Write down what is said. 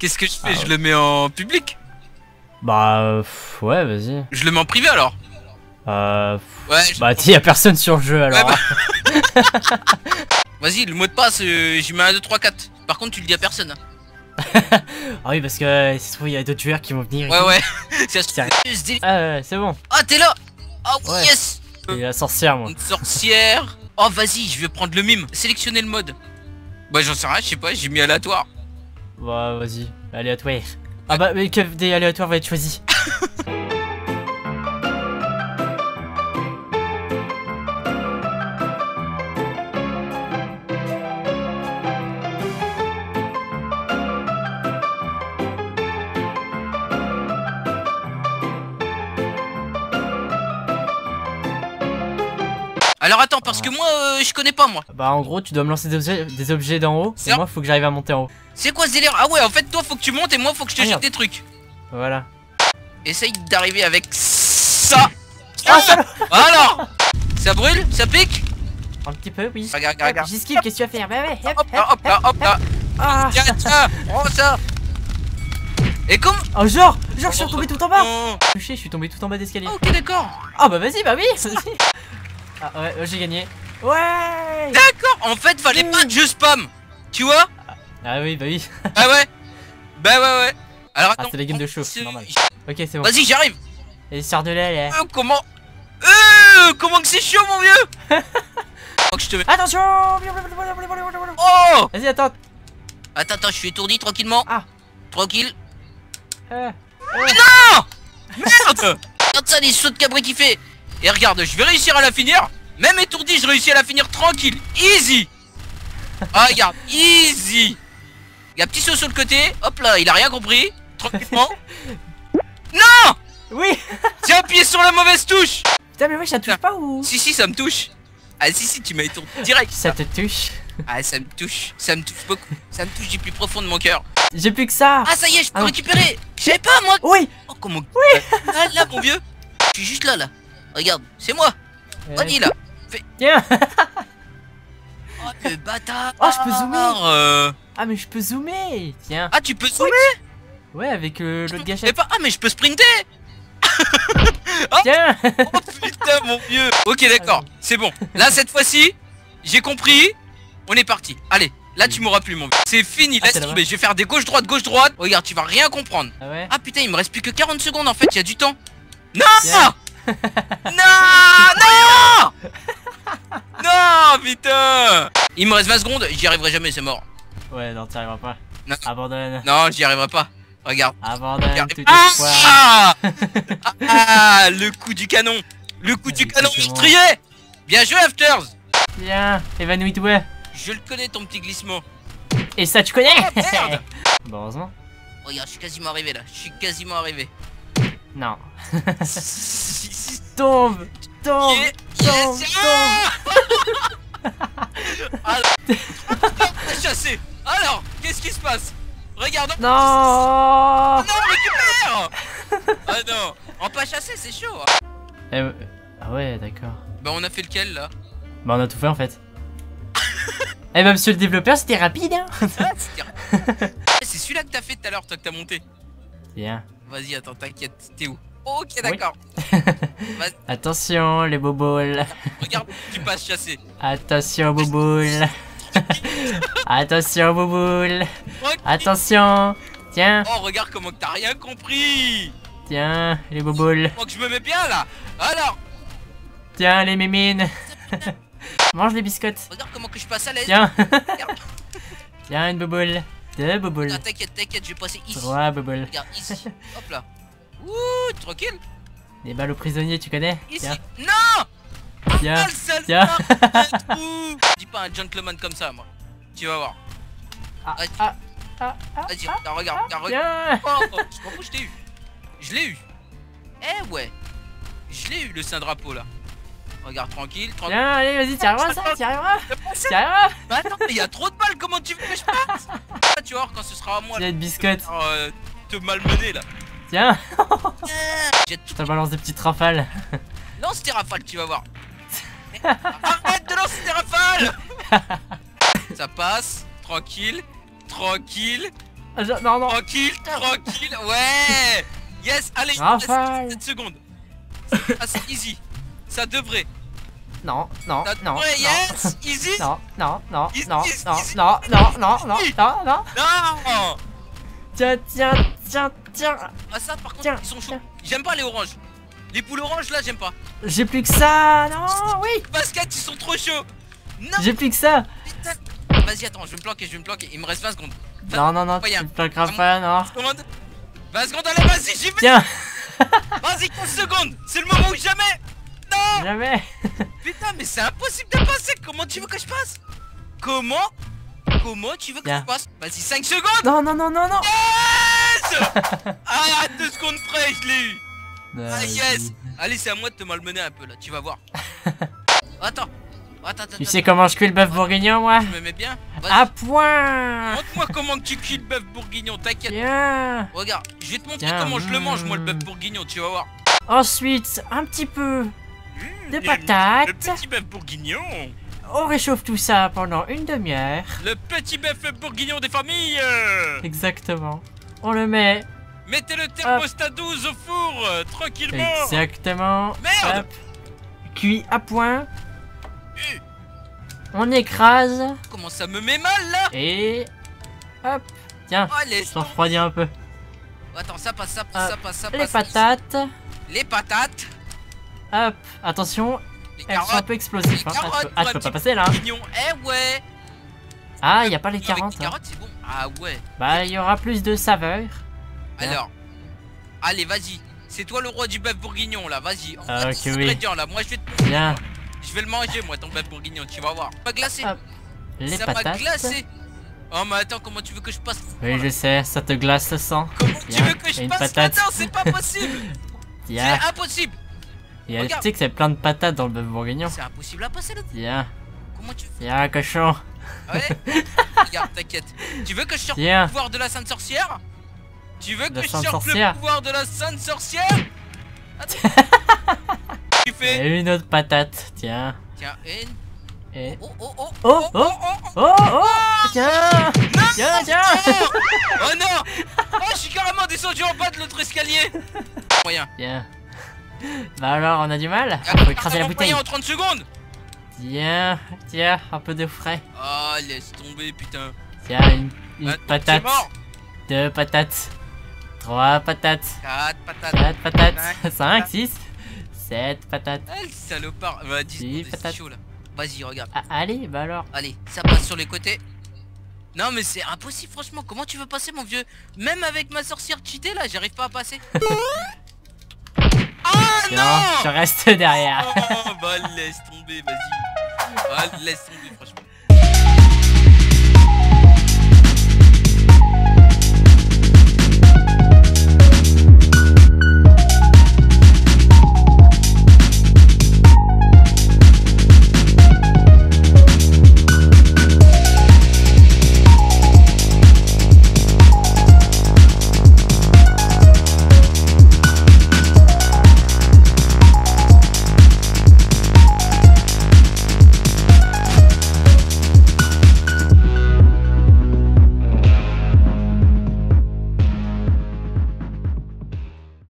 Qu'est-ce que je fais? Je le mets en public? Bah, ouais, vas-y. Je le mets en privé alors? Ouais. Bah, y'a personne sur le jeu alors. Ouais, bah... Vas-y, le mot de passe, j'y mets 1, 2, 3, 4. Par contre, tu le dis à personne. Ah oui, parce que si il y a d'autres joueurs qui vont venir. Ouais. C'est bon. Ah, t'es là. Ah, oui, Ouais. yes. Il y a la sorcière, moi. Une sorcière. Oh, vas-y, je vais prendre le mime. Sélectionner le mode. Bah, j'en sais rien, je sais pas, j'ai mis aléatoire. Bah, vas-y, aléatoire. Ah bah, mais que des aléatoires va être choisi. Alors attends, parce que moi, je connais pas moi. Bah, en gros, tu dois me lancer des objets d'en haut. Et moi, faut que j'arrive à monter en haut. C'est quoi ce délire? Ah ouais, en fait, toi, faut que tu montes et moi, faut que je te jette Regarde. des trucs. Voilà. Essaye d'arriver avec ça. Alors, ça brûle? Ça pique? Un petit peu, oui. Regarde. J'esquive, qu'est-ce que tu vas faire? Bah ouais, Hop là. Ah. Tiens, prends ça. Et comme... Oh, genre, je suis retombé tout en bas. Oh. Je suis tombé tout en bas d'escalier. Ok, d'accord. Ah bah vas-y, bah oui. Ah ouais, j'ai gagné. Ouais. D'accord, en fait, fallait pas que je spam. Tu vois? Ah oui, bah oui. Ah ouais. Bah ouais. Alors attends. Ah, c'est les games de chauffe, c'est normal. Ok, c'est bon. Vas-y, j'arrive. Et sors de là, là. Comment que c'est chaud, mon vieux. Faut que je te mets... Attention. Oh. Vas-y, attends. Attends, je suis étourdi tranquillement. Ah. Tranquille. Ah. Non. Merde. Regarde ça, les sauts de cabri qui fait. Et regarde, je vais réussir à la finir. Même étourdi, je réussis à la finir tranquille. Easy. Ah, regarde, easy. Il y a un petit saut sur le côté. Hop là, il a rien compris. Tranquillement. Non. Oui. J'ai appuyé sur la mauvaise touche. Putain, mais ouais, ça touche pas ou? Si, ça me touche. Ah si, tu m'as étourdi direct. Ça te touche? Ah, ça me touche beaucoup. Ça me touche du plus profond de mon cœur. J'ai plus que ça. Ah, ça y est, je peux récupérer. Je savais pas, moi. Oui. Oh, comment... Oui. Là, mon vieux. Je suis juste là. Regarde, c'est moi. Regarde là. Tiens. Oh, le bâtard. Oh, je peux zoomer. Ah, mais je peux zoomer. Tiens. Ah, tu peux zoomer? Ouais, avec l'autre gâchette. Mais pas... Ah, mais je peux sprinter. Oh. Tiens. Oh putain, mon vieux. Ok, d'accord, c'est bon. Là, cette fois-ci, j'ai compris. On est parti. Allez, là, tu m'auras plus, mon vieux. C'est fini, laisse tomber. Je vais faire des gauche-droite. Regarde, tu vas rien comprendre. Ah ouais. Ah putain, il me reste plus que 40 secondes en fait, il y a du temps. Non. Non. Non, putain. Il me reste 20 secondes, j'y arriverai jamais, c'est mort. Ouais, non, t'y arriveras pas. Non. Abandonne. Non, j'y arriverai pas. Regarde. Abandonne tout espoir. Ah, le coup du canon. Le coup du canon meurtrier. Bien joué, Afters. Viens, évanouis-toi. Je le connais, ton petit glissement. Et ça, tu connais? Oh, merde. Bon, heureusement. Regarde, je suis quasiment arrivé là. Je suis quasiment arrivé. Non. Tombe. Chassé. Alors, qu'est-ce qui se passe? Regarde. Non. Non, récupère. Ah non, en pas chassé, c'est chaud. Ah ouais, d'accord. Bah on a fait lequel là? Bah on a tout fait en fait. Eh bah monsieur le développeur, c'était rapide hein. C'est celui-là que t'as fait tout à l'heure, toi que t'as monté. Bien. Vas-y, attends, t'inquiète, t'es où? Ok, d'accord. Attention les boboules. Regarde, tu passes chasser. Attention boboules. Attention boboules. Attention. Tiens. Oh, regarde comment que t'as rien compris. Tiens, les boboules. Faut que je me mets bien là. Alors. Tiens, les mémines. Mange les biscottes. Regarde comment que je passe à l'aise. Tiens. Tiens, une boboule. Deux boboules. Ah, t'inquiète, je vais passer ici. Trois boboules. Regarde, ici. Hop là. Ouh, tranquille. Des balles aux prisonniers, tu connais? Ici. Tiens. Non. Tiens. Tiens. Dis pas un gentleman comme ça, moi. Tu vas voir. Vas-y, regarde. Oh, je m'en fous, je t'ai eu. Je l'ai eu. Eh ouais. Je l'ai eu, le saint drapeau là. Regarde, tranquille. Tiens, allez, vas-y, t'y arriveras ça, t'y arriveras. T'y arriveras. Bah attends, il y a trop de balles, comment tu veux que je passe? Tu vois, quand ce sera à moi. Tiens, une biscotte. Te malmener là. Tiens. Je te balance des petites rafales. Lance tes rafales, tu vas voir. Arrête de lancer tes rafales. Ça passe, tranquille. Non, non. Tranquille, tranquille, ouais. Yes, allez, Rafale. 7 secondes. Ah, c'est easy. Ça devrait. Non, non, Ça non, devrait, yes, easy. non, non, non, Easy, non, easy, non, easy. non, non, non, non, non, non. Non. Tiens, tiens, tiens, tiens. Ah, ça, par contre, Tiens, ils sont chauds. tiens. J'aime pas les oranges. Les poules oranges, là, j'aime pas. J'ai plus que ça. Non, oui. Basket, ils sont trop chauds. Non, J'ai plus que ça. putain. Vas-y, attends, je vais me planquer, je vais me planquer. Il me reste 20 secondes. Non, non, non, tu Moyen. me plaqueras pas, non. Commande. 20 secondes, allez, vas-y, j'y vais. Tiens. Vas-y, 15 secondes. C'est le moment ou jamais. Non. Jamais. Putain, mais c'est impossible de passer. Comment tu veux que je passe? Comment tu veux que Tiens. je passe? Vas-y, 5 secondes. Non, non, non, non, non. Yes. Ah, 2 secondes près, je l'ai eu. Ah, yes. Allez, c'est à moi de te malmener un peu là, tu vas voir. Attends. Tu sais comment je cuis le bœuf bourguignon, moi? Je me mets bien. À point. Montre-moi comment que tu cuis le bœuf bourguignon, t'inquiète. Tiens. Regarde, je vais te montrer Tiens, comment je le mange, moi, le bœuf bourguignon, tu vas voir. Ensuite, un petit peu de Le patates. petit bœuf bourguignon. On réchauffe tout ça pendant une demi-heure. Le petit bœuf bourguignon des familles. Exactement. On le met Mettez le thermostat 12 au four, tranquillement. exactement. Merde. Hop. Cuit à point. On écrase Comment ça me met mal là? et hop. Tiens, Oh, laisse ça refroidit un peu. Attends, ça passe, ça passe, ça passe, ça Les passe. patates. Les patates. Hop. Attention, Les elles sont un carottes. peu explosives. Les Hein. carottes, Ah, je pour peux un pas petit passer là. Bourguignon, eh ouais. Ah, y a pas les Avec 40. les Hein. carottes, c'est bon. Ah ouais. Bah, il y aura plus de saveur. Alors, allez, vas-y. C'est toi le roi du bœuf bourguignon là, vas-y. Ah, ok, oui. Ingrédients là, moi je vais te Bien. Je vais le manger moi ton bœuf bourguignon, tu vas voir. Pas glacé. Hop. Les Ça m'a patates. glacé. Oh mais attends, comment tu veux que je passe? Oui, je sais, ça te glace le sang. Comment tu Tiens, veux que je et une passe patate. là-dedans? C'est pas possible. Tiens. C'est impossible. Et tu regarde. sais que c'est plein de patates dans le bœuf bourguignon. C'est impossible à passer là. Tiens. Comment tu fais? Tiens, cochon. Ah ouais. Regarde, t'inquiète. Tu veux que je sorte Tiens. le pouvoir de la Sainte Sorcière? Tu veux La que je Sainte sorte le Sorcière. pouvoir de la Sainte Sorcière? Attends. Tu fais. Et une autre patate. Tiens. Tiens, une. Et. Oh oh oh Oh, oh, oh, oh. Tiens. Tiens, tiens. Oh non. Oh, je suis carrément descendu en bas de l'autre escalier. Moyen. Tiens. Bah alors, on a du mal. Faut écraser la bouteille. En 30 secondes. Tiens. Tiens, un peu de frais. Ah, laisse tomber, putain. Tiens, une Ah, patate. C'est mort. 2 patates. 3 patates. 4 patates. 4 patates. Cinq 5, 6, 7 patates. Ah, le salopard. Bah, 10 Six secondes, c'est patates. chaud là. Vas-y, regarde. Ah, allez, bah alors. Allez, ça passe sur les côtés. Non mais c'est impossible franchement, comment tu veux passer mon vieux? Même avec ma sorcière cheatée là, j'arrive pas à passer. Ah Non, non. je reste derrière. Oh bah laisse tomber, vas-y. Ah, laisse tomber.